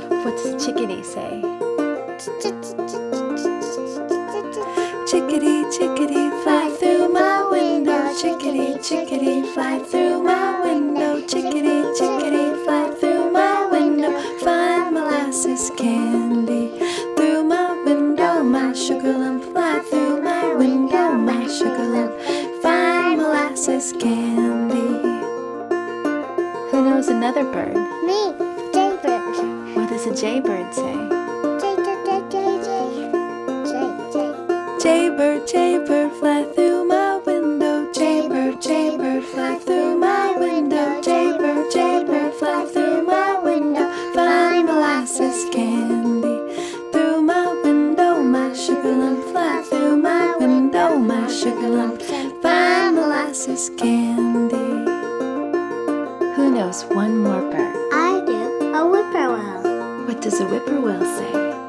What does chickadee say? Chickadee, chickadee, fly through my window. Chickadee, chickadee, fly through my window. Chickadee, chickadee, fly through my window. Find molasses candy through my window. My sugar lump, fly through my window. My sugar lump, find molasses candy. Who knows another bird? Me, jaybird. What does a jaybird say? Jay. Jaybird, jaybird, fly through my window. Jaybird, jaybird, fly through my window. Jaybird, jaybird, fly through my window. Find molasses candy through my window. My sugar lump, fly through my window. My sugar lump, find molasses candy. Who knows one more bird? I do. A whippoorwill. What does a whippoorwill say?